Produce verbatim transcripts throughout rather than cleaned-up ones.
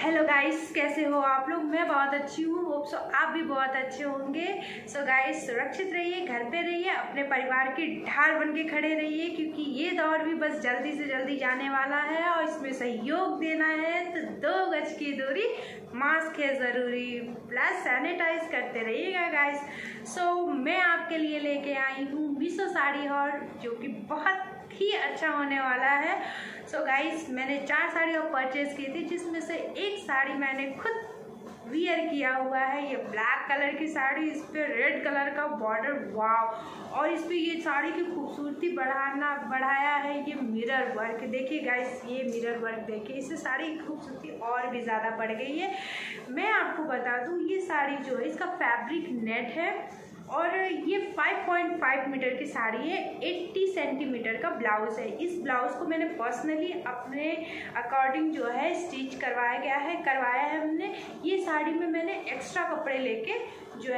Hello guys, कैसे हो आप लोग। मैं बहुत अच्छी हूँ, होप सो आप भी बहुत अच्छे होंगे। सो गाइस, सुरक्षित रहिए, घर पे रहिए, अपने परिवार की ढाल बन के खड़े रहिए, क्योंकि ये दौर भी बस जल्दी से जल्दी जाने वाला है और इसमें सहयोग देना है तो दो गज की दूरी, मास्क है ज़रूरी, प्लस सैनिटाइज करते रहिएगा गाइस। सो मैं आपके लिए लेके आई हूँ मीशो साड़ी हॉल, जो कि बहुत ही अच्छा होने वाला है। सो so गाइस, मैंने चार साड़ियाँ परचेज की थी, जिसमें से एक साड़ी मैंने खुद वियर किया हुआ है। ये ब्लैक कलर की साड़ी, इस पे रेड कलर का बॉर्डर, वाव। और इस पे ये साड़ी की खूबसूरती बढ़ाना बढ़ाया है ये मिरर वर्क। देखिए गाइस, ये मिरर वर्क देखिए, इससे साड़ी की खूबसूरती और भी ज़्यादा बढ़ गई है। मैं आपको बता दूँ, ये साड़ी जो है इसका फैब्रिक नेट है और ये पाँच पॉइंट पाँच मीटर की साड़ी है। अस्सी सेंटीमीटर का ब्लाउज है। इस ब्लाउज को मैंने पर्सनली अपने अकॉर्डिंग जो है स्टिच करवाया गया है करवाया है हमने। ये साड़ी में मैंने एक्स्ट्रा कपड़े लेके जो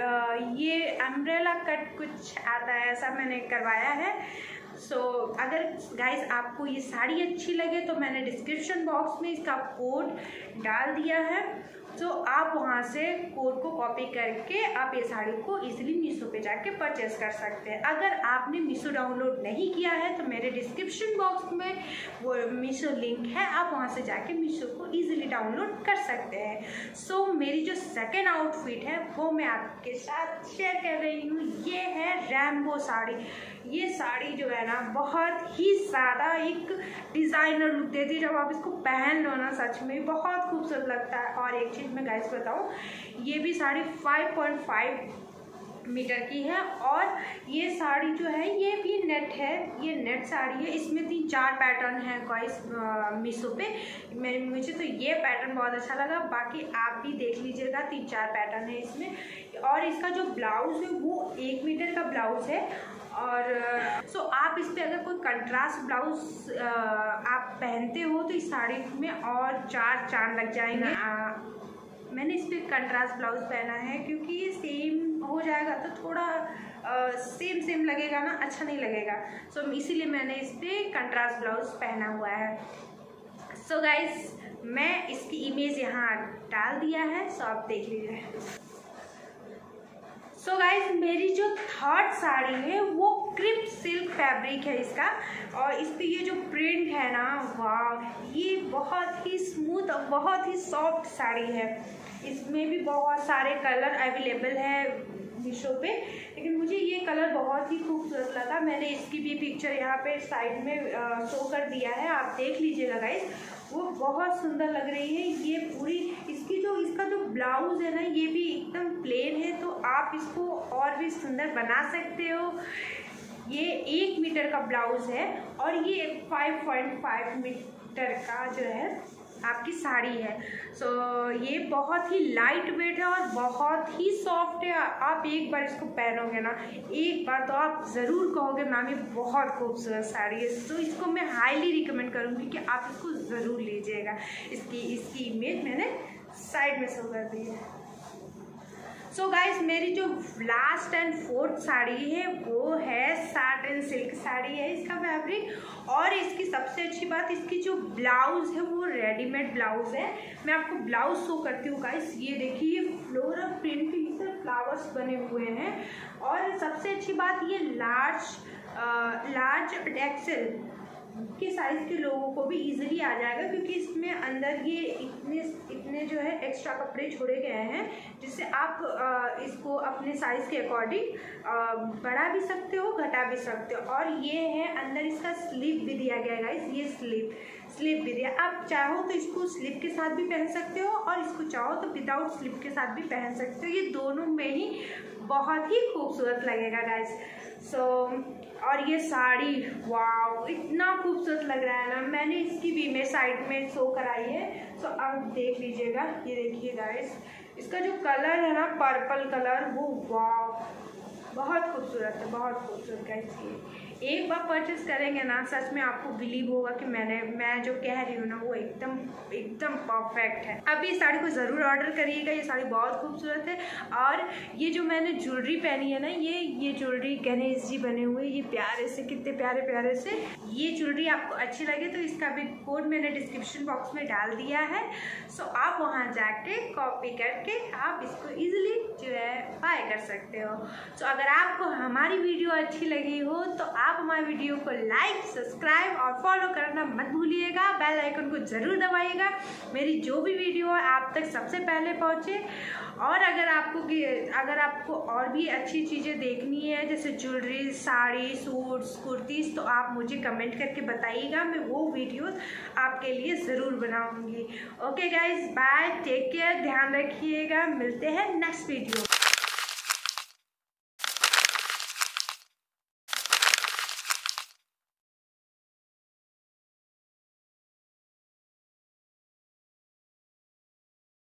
है ये अम्ब्रेला कट कुछ आता है, ऐसा मैंने करवाया है। सो so, अगर गाइस आपको ये साड़ी अच्छी लगे तो मैंने डिस्क्रिप्शन बॉक्स में इसका कोड डाल दिया है। तो आप वहाँ से कोड को कॉपी करके आप ये साड़ी को इजीली मीशो पे जाके परचेज कर सकते हैं। अगर आपने मीशो डाउनलोड नहीं किया है तो मेरे डिस्क्रिप्शन बॉक्स में वो मीशो लिंक है, आप वहाँ से जाके मीशो को इजीली डाउनलोड कर सकते हैं। सो so, मेरी जो सेकेंड आउटफिट है वो मैं आपके साथ शेयर कर रही हूँ। ये है रैम्बो साड़ी। ये साड़ी जो है ना बहुत ही ज़्यादा एक डिज़ाइनर लुक देती है। जब आप इसको पहन लो ना, सच में बहुत खूबसूरत लगता है। और एक चीज़ मैं गाइस बताऊँ, ये भी साड़ी पाँच पॉइंट पाँच मीटर की है और ये साड़ी जो है ये भी नेट है, ये नेट साड़ी है। इसमें तीन चार पैटर्न है गाइस मीशो पे। मैं मुझे तो ये पैटर्न बहुत अच्छा लगा, बाकी आप भी देख लीजिएगा, तीन चार पैटर्न है इसमें। और इसका जो ब्लाउज है वो एक मीटर का ब्लाउज है। और सो so, आप इस पर अगर कोई कंट्रास्ट ब्लाउज आप पहनते हो तो इस साड़ी में और चार चांद लग जाएंगे। आ, मैंने इस पर कंट्रास्ट ब्लाउज पहना है क्योंकि ये सेम हो जाएगा तो थोड़ा आ, सेम सेम लगेगा ना, अच्छा नहीं लगेगा। सो so, इसीलिए मैंने इस पर कंट्रास्ट ब्लाउज पहना हुआ है। सो so, गाइस, मैं इसकी इमेज यहाँ डाल दिया है, सो so आप देख लीजिए। सो so गाइस, मेरी जो थर्ड साड़ी है वो क्रिप सिल्क फैब्रिक है इसका, और इस पे ये जो प्रिंट है ना, वाह, ये बहुत ही स्मूथ और बहुत ही सॉफ्ट साड़ी है। इसमें भी बहुत सारे कलर अवेलेबल है मीशो पे, लेकिन मुझे ये कलर बहुत ही खूबसूरत लगा। मैंने इसकी भी पिक्चर यहाँ पे साइड में शो कर दिया है, आप देख लीजिएगा गाइस, वो बहुत सुंदर लग रही है। ये पूरी इसकी जो इसका जो ब्लाउज है ना, ये भी एकदम प्लेन है, तो आप इसको और भी सुंदर बना सकते हो। ये एक मीटर का ब्लाउज है और ये पाँच पॉइंट पाँच मीटर का जो है आपकी साड़ी है। सो so, ये बहुत ही लाइट वेट है और बहुत ही सॉफ्ट है। आप एक बार इसको पहनोगे ना, एक बार तो आप ज़रूर कहोगे मैम ये बहुत खूबसूरत साड़ी है। तो so, इसको मैं हाईली रिकमेंड करूँगी कि आप इसको ज़रूर लीजिएगा। इसकी इसकी इमेज मैंने साइड में शो कर दी है। सो so गाइस, मेरी जो लास्ट एंड फोर्थ साड़ी है वो है साटिन सिल्क साड़ी है इसका फैब्रिक। और इसकी सबसे अच्छी बात, इसकी जो ब्लाउज है वो रेडीमेड ब्लाउज है। मैं आपको ब्लाउज शो करती हूँ गाइस, ये देखिए, ये फ्लोरल प्रिंट के से फ्लावर्स बने हुए हैं। और सबसे अच्छी बात, ये लार्ज लार्ज एक्सेल के साइज़ के लोगों को भी इजीली आ जाएगा, क्योंकि इसमें अंदर ये इतने इतने जो है एक्स्ट्रा कपड़े छोड़े गए हैं, जिससे आप आ, इसको अपने साइज़ के अकॉर्डिंग बढ़ा भी सकते हो, घटा भी सकते हो। और ये है अंदर इसका स्लीव भी दिया गया है गाइस, ये स्लीव स्लीव भी दिया। आप चाहो तो इसको स्लीव के साथ भी पहन सकते हो और इसको चाहो तो विदाउट स्लीव के साथ भी पहन सकते हो। ये दोनों में ही बहुत ही खूबसूरत लगेगा गाइस। सो so, और ये साड़ी, वाव, इतना खूबसूरत लग रहा है ना। मैंने इसकी भी इमेज साइड में शो कराई है, सो so, आप देख लीजिएगा। ये देखिए गाइस, इसका जो कलर है ना, पर्पल कलर, वो वाव, बहुत खूबसूरत है, बहुत खूबसूरत गाइस। ये एक बार परचेस करेंगे ना, सच में आपको बिलीव होगा कि मैंने मैं जो कह रही हूँ ना वो एकदम एकदम परफेक्ट है। अभी इस साड़ी को ज़रूर ऑर्डर करिएगा, ये साड़ी बहुत खूबसूरत है। और ये जो मैंने ज्वेलरी पहनी है ना, ये ये ज्वेलरी गणेश जी बने हुए, ये प्यारे से, कितने प्यारे प्यारे से। ये ज्वेलरी आपको अच्छी लगे तो इसका भी कोड मैंने डिस्क्रिप्शन बॉक्स में डाल दिया है। सो आप वहाँ जाके कॉपी करके आप इसको ईजिली जो है बाय कर सकते हो। सो अगर आपको हमारी वीडियो अच्छी लगी हो तो आप हमारी वीडियो को लाइक, सब्सक्राइब और फॉलो करना मत भूलिएगा। बेल आइकन को ज़रूर दबाइएगा, मेरी जो भी वीडियो है आप तक सबसे पहले पहुँचे। और अगर आपको अगर आपको और भी अच्छी चीज़ें देखनी है जैसे ज्वेलरी, साड़ी, सूट्स, कुर्तीज़, तो आप मुझे कमेंट करके बताइएगा, मैं वो वीडियोस आपके लिए ज़रूर बनाऊंगी। Okay guys, bye, take care, ध्यान रखिएगा, मिलते हैं नेक्स्ट वीडियो।